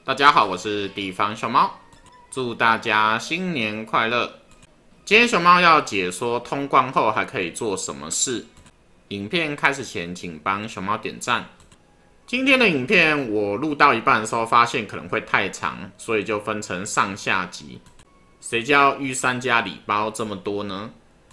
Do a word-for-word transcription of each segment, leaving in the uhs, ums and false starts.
大家好，我是地方熊猫，祝大家新年快乐。今天熊猫要解说通关后还可以做什么事。影片开始前，请帮熊猫点赞。今天的影片我录到一半的时候，发现可能会太长，所以就分成上下集。谁叫御三家礼包这么多呢？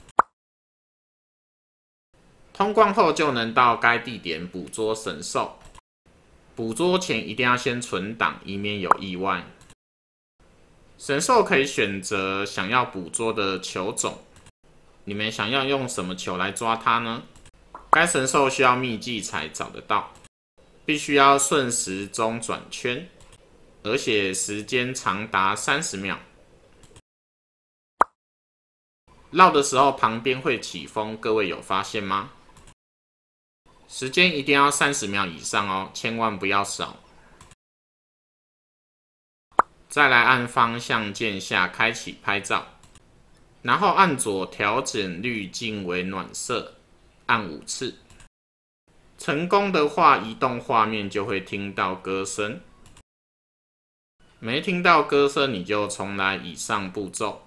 通关后就能到该地点捕捉神兽。捕捉前一定要先存档，以免有意外。神兽可以选择想要捕捉的球种，你们想要用什么球来抓它呢？该神兽需要秘技才找得到，必须要顺时钟转圈，而且时间长达三十秒。绕的时候旁边会起风，各位有发现吗？时间一定要三十秒以上哦，千万不要少。再来按方向键下开启拍照，然后按左调整滤镜为暖色，按五次。成功的话，移动画面就会听到歌声。没听到歌声，你就重来以上步骤。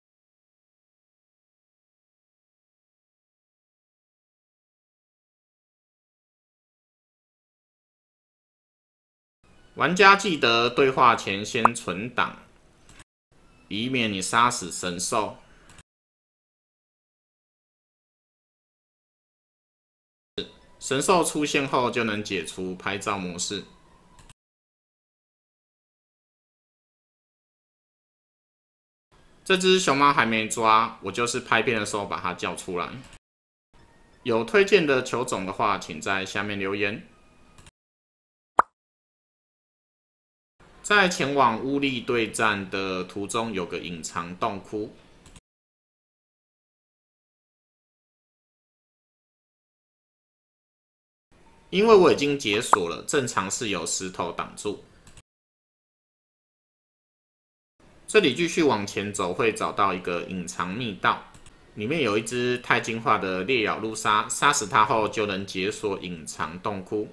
玩家记得对话前先存档，以免你杀死神兽。神兽出现后就能解除拍照模式。这只熊猫还没抓，我就是拍片的时候把它叫出来。有推荐的球种的话，请在下面留言。在前往乌力对战的途中，有个隐藏洞窟。因为我已经解锁了，正常是有石头挡住。这里继续往前走，会找到一个隐藏密道，里面有一只钛金化的裂咬路鲨，杀死它后就能解锁隐藏洞窟。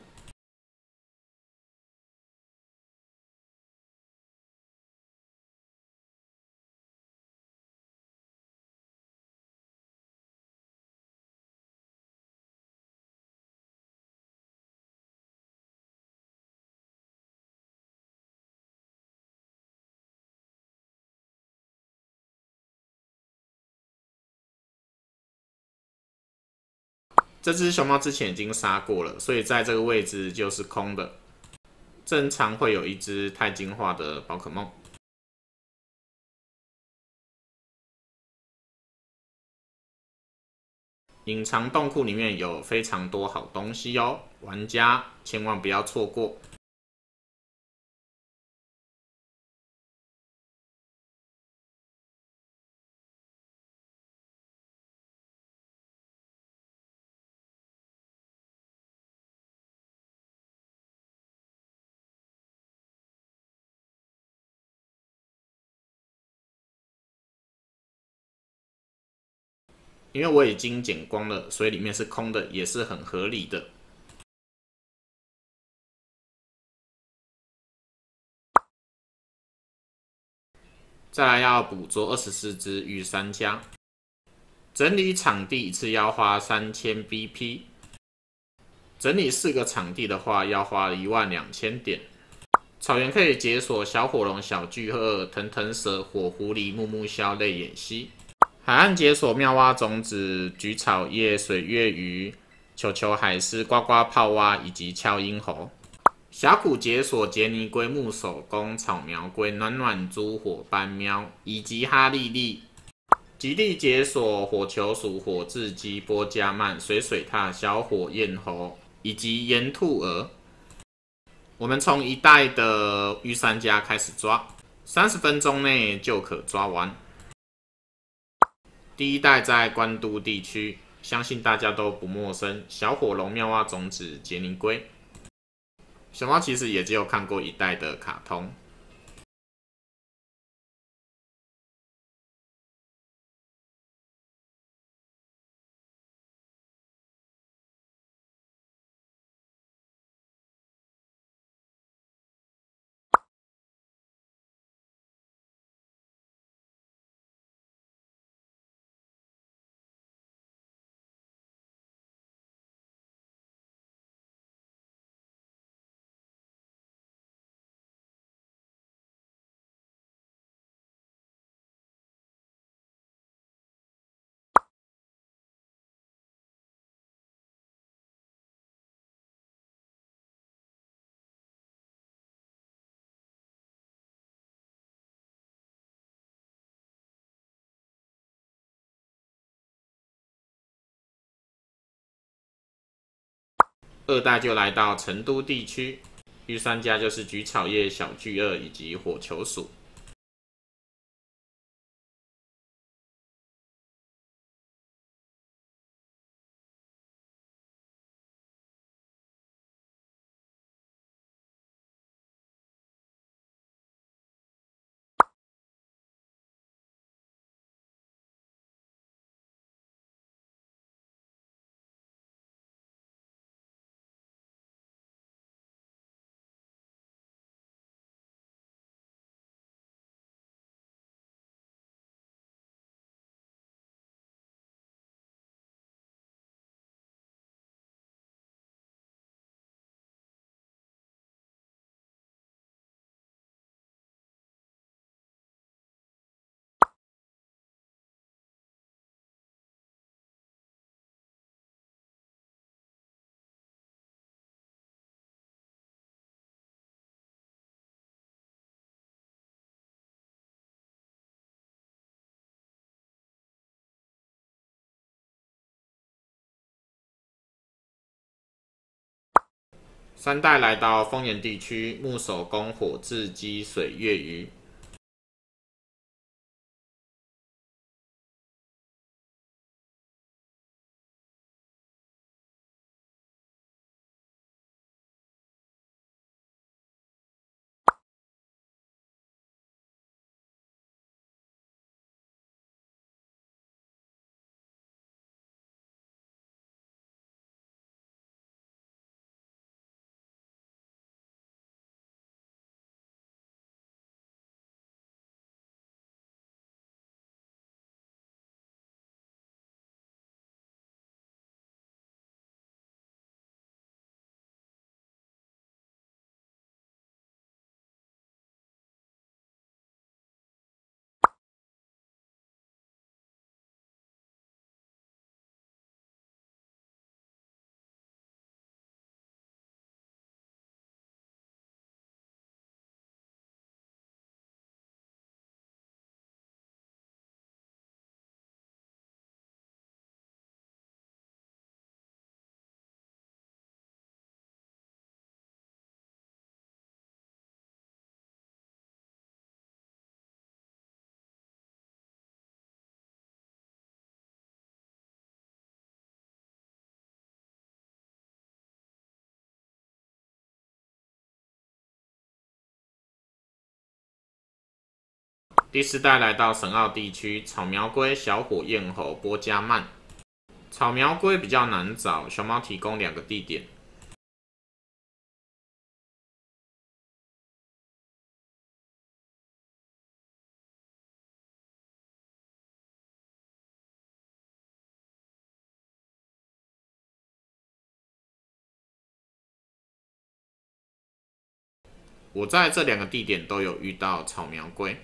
这只熊猫之前已经杀过了，所以在这个位置就是空的。正常会有一只钛金化的宝可梦。隐藏洞窟里面有非常多好东西哦，玩家千万不要错过。因为我已经剪光了，所以里面是空的，也是很合理的。再来要捕捉二十四只御三家，整理场地一次要花三千 B P， 整理四个场地的话要花一万两千点。草原可以解锁小火龙、小巨鳄、腾腾蛇、火狐狸、木木枭、泪眼蜥。海岸解锁妙蛙种子、菊草叶、水月鱼、球球海狮、呱呱泡蛙以及敲鹰猴。峡谷解锁杰尼龟、木手工、草苗龟、暖暖猪、火斑喵以及哈利利。极地解锁火球鼠、火雉鸡、波加曼、水水獭、小火焰猴以及岩兔鹅。我们从一代的御三家开始抓，三十分钟内就可抓完。第一代在关都地区，相信大家都不陌生。小火龙、妙蛙种子、杰尼龟，熊猫其实也只有看过一代的卡通。 二代就来到成都地区，御三家就是菊草叶小巨鳄以及火球鼠。三代来到丰原地区，木手工火炙鸡水月鱼。第四代来到神奥地区，草苗龟、小火焰猴、波加曼。草苗龟比较难找，熊猫提供两个地点。我在这两个地点都有遇到草苗龟。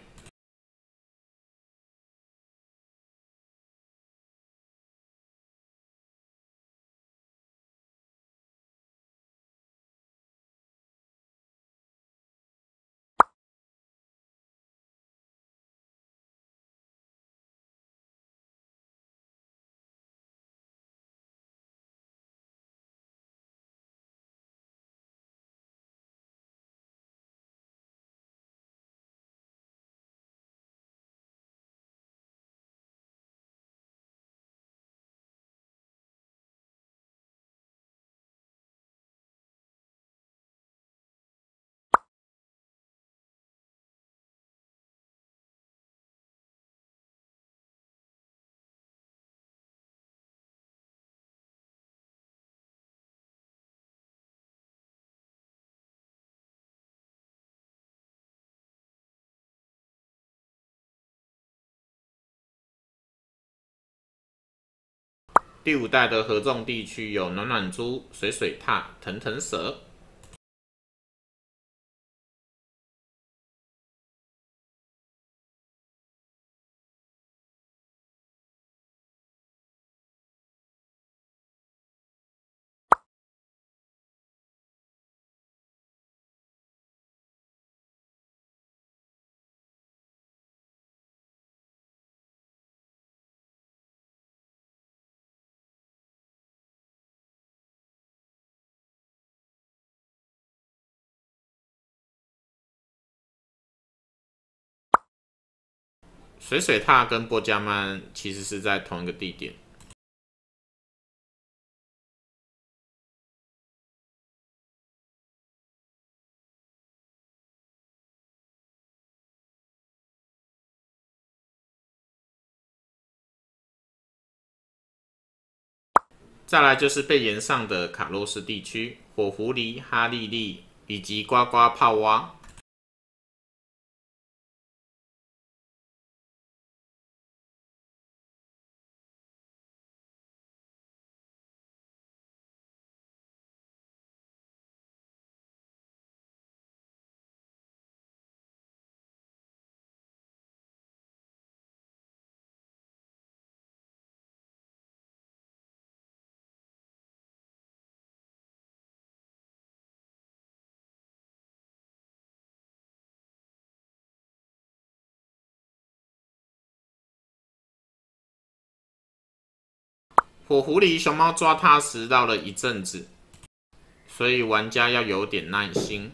第五代的合纵地区有暖暖猪、水水獭、腾腾蛇。 水水獭跟波加曼其实是在同一个地点。再来就是被延上的卡洛斯地区，火狐狸、哈利利以及呱呱泡蛙。火狐狸、熊猫抓它时绕了一阵子，所以玩家要有点耐心。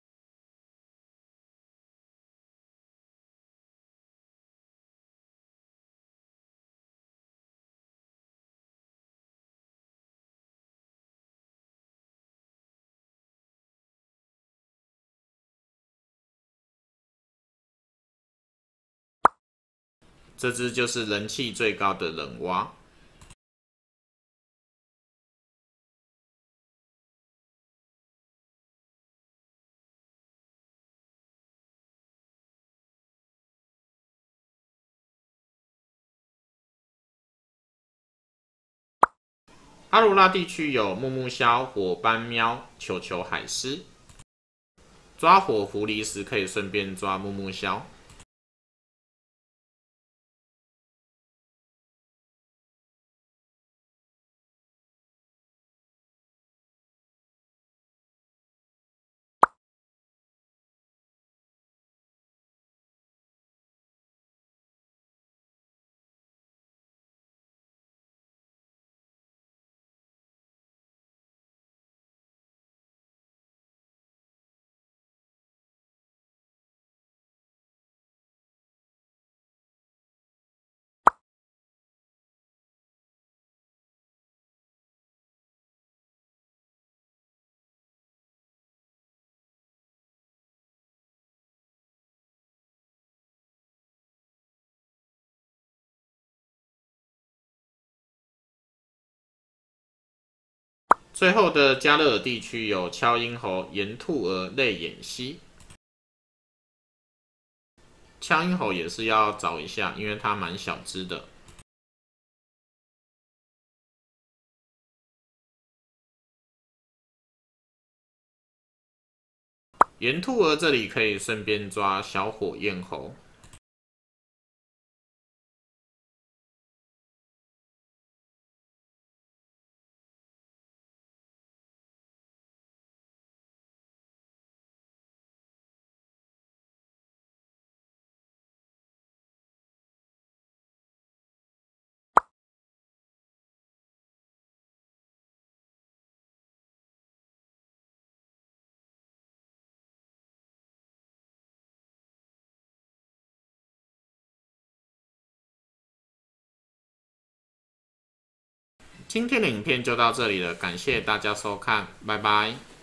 这只就是人气最高的人蛙。阿鲁拉地区有木木枭、火斑喵、球球海狮。抓火狐狸时可以顺便抓木木枭。最后的加勒尔地区有锹鹰猴、岩兔儿、泪眼蜥。锹鹰猴也是要找一下，因为它蛮小只的。岩兔儿这里可以顺便抓小火焰猴。今天的影片就到这里了，感谢大家收看，拜拜。